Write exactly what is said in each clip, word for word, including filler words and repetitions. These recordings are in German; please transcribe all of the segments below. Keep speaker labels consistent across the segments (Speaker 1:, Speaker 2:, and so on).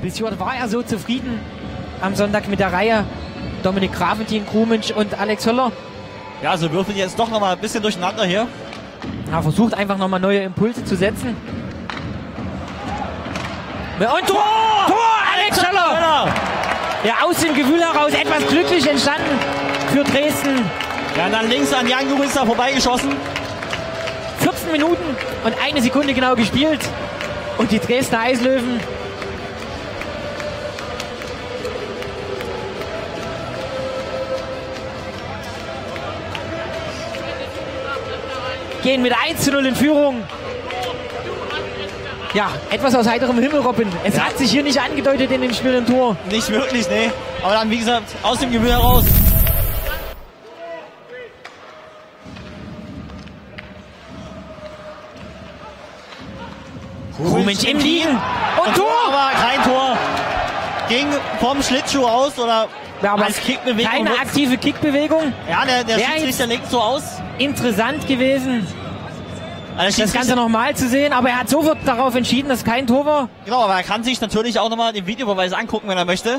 Speaker 1: Bis hier war er so zufrieden am Sonntag mit der Reihe. Dominik Grafentin, Krumitsch und Alex Höller.
Speaker 2: Ja, also würfeln jetzt doch noch mal ein bisschen durcheinander hier.
Speaker 1: Er versucht einfach noch mal neue Impulse zu setzen. Und Tor! Tor! Alex Höller! Ja, aus dem Gefühl heraus etwas glücklich entstanden für Dresden.
Speaker 2: Ja, dann links an Jan Juritzer vorbeigeschossen.
Speaker 1: vierzehn Minuten und eine Sekunde genau gespielt. Und die Dresdner Eislöwen gehen mit eins zu null in Führung. Ja, etwas aus heiterem Himmel, Robin. Es ja. hat sich hier nicht angedeutet in dem Spiel ein Tor.
Speaker 2: Nicht wirklich, nee. Aber dann, wie gesagt, aus dem Gefühl heraus.
Speaker 1: Krumitsch im Liegen. Und, und Tor!
Speaker 2: Aber kein Tor. Ging vom Schlittschuh aus oder
Speaker 1: ja, aber
Speaker 2: als Kickbewegung.
Speaker 1: Keine aktive Kickbewegung.
Speaker 2: Ja, der, der Schiedsrichter legt so aus.
Speaker 1: Interessant gewesen,
Speaker 2: also
Speaker 1: das Ganze nochmal zu sehen, aber er hat sofort darauf entschieden, dass kein Tor war.
Speaker 2: Genau, aber er kann sich natürlich auch nochmal den Videobeweis angucken, wenn er möchte.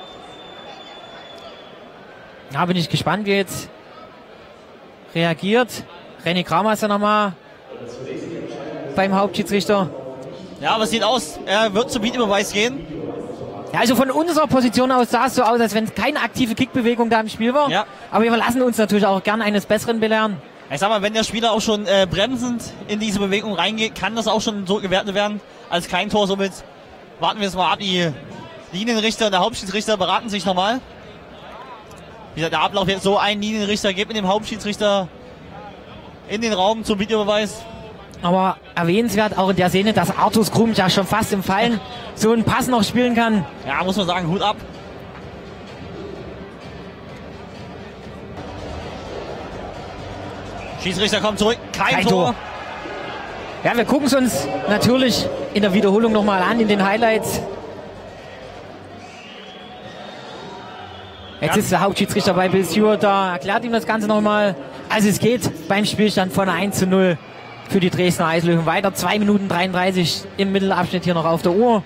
Speaker 1: Ja, bin ich gespannt, wie er jetzt reagiert. René Kramer ist ja nochmal beim Hauptschiedsrichter.
Speaker 2: Ja, aber es sieht aus, er wird zum Videobeweis gehen.
Speaker 1: Ja, also von unserer Position aus sah es so aus, als wenn keine aktive Kickbewegung da im Spiel war.
Speaker 2: Ja.
Speaker 1: Aber wir lassen uns natürlich auch gern eines Besseren belehren.
Speaker 2: Ich sag mal, wenn der Spieler auch schon äh, bremsend in diese Bewegung reingeht, kann das auch schon so gewertet werden als kein Tor. Somit warten wir es mal ab. Die Linienrichter und der Hauptschiedsrichter beraten sich nochmal. Wie gesagt, der Ablauf jetzt so: ein Linienrichter geht mit dem Hauptschiedsrichter in den Raum zum Videobeweis.
Speaker 1: Aber erwähnenswert auch in der Szene, dass Artus Krumitsch ja schon fast im Fallen so einen Pass noch spielen kann.
Speaker 2: Ja, muss man sagen, Hut ab. Schiedsrichter kommt zurück, kein, kein Tor. Tor.
Speaker 1: Ja, wir gucken es uns natürlich in der Wiederholung nochmal an, in den Highlights. Jetzt ja. ist der Hauptschiedsrichter bei Bill Stewart da, erklärt ihm das Ganze nochmal. Also es geht beim Spielstand von eins zu null für die Dresdner Eislöwen weiter. zwei Minuten dreiunddreißig im Mittelabschnitt hier noch auf der Uhr.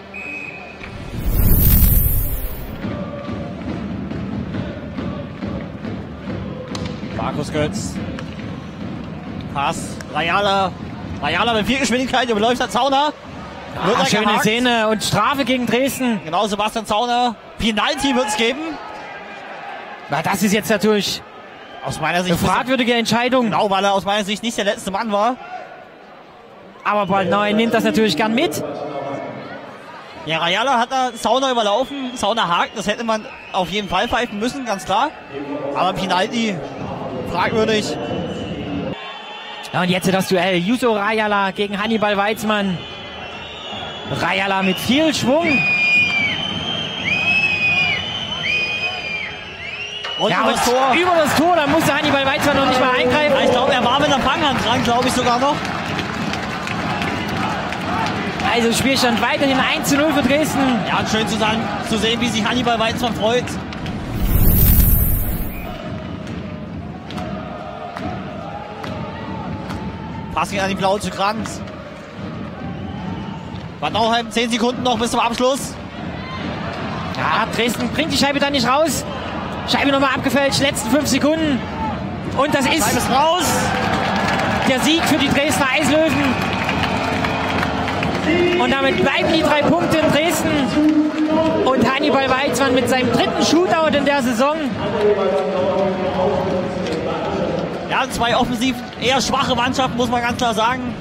Speaker 2: Markus Götz. Pass. Rajala. Rajala mit viel Geschwindigkeit. Überläuft der Zauner.
Speaker 1: Ah, schöne gehakt. Szene und Strafe gegen Dresden.
Speaker 2: Genau, Sebastian Zauner. Penalty wird es geben.
Speaker 1: Na, das ist jetzt natürlich
Speaker 2: aus meiner Sicht
Speaker 1: eine fragwürdige Entscheidung.
Speaker 2: Genau, weil er aus meiner Sicht nicht der letzte Mann war.
Speaker 1: Aber Baldnau nimmt das natürlich gern mit.
Speaker 2: Ja, Rajala hat da Zauner überlaufen. Zauner hakt. Das hätte man auf jeden Fall pfeifen müssen, ganz klar. Aber Penalty fragwürdig.
Speaker 1: Ja, und jetzt das Duell. Juso Rajala gegen Hannibal Weizmann. Rajala mit viel Schwung.
Speaker 2: Und
Speaker 1: ja,
Speaker 2: über das Tor.
Speaker 1: Über das Tor, da musste Hannibal Weizmann noch nicht mal eingreifen.
Speaker 2: Ja, ich glaube, er war mit der Fanghand dran, glaube ich sogar noch.
Speaker 1: Also Spielstand weiterhin eins zu null für Dresden.
Speaker 2: Ja, schön zu, sagen, zu sehen, wie sich Hannibal Weizmann freut. Passing an die Blaue zu Kranz. Bad Nauheim, zehn Sekunden noch bis zum Abschluss.
Speaker 1: Ja, Dresden bringt die Scheibe dann nicht raus. Scheibe nochmal abgefälscht, letzten fünf Sekunden. Und das ist,
Speaker 2: ist raus.
Speaker 1: Der Sieg für die Dresdner Eislöwen. Und damit bleiben die drei Punkte in Dresden. Und Hannibal Weizmann mit seinem dritten Shootout in der Saison.
Speaker 2: Ja, zwei offensiv eher schwache Mannschaften, muss man ganz klar sagen.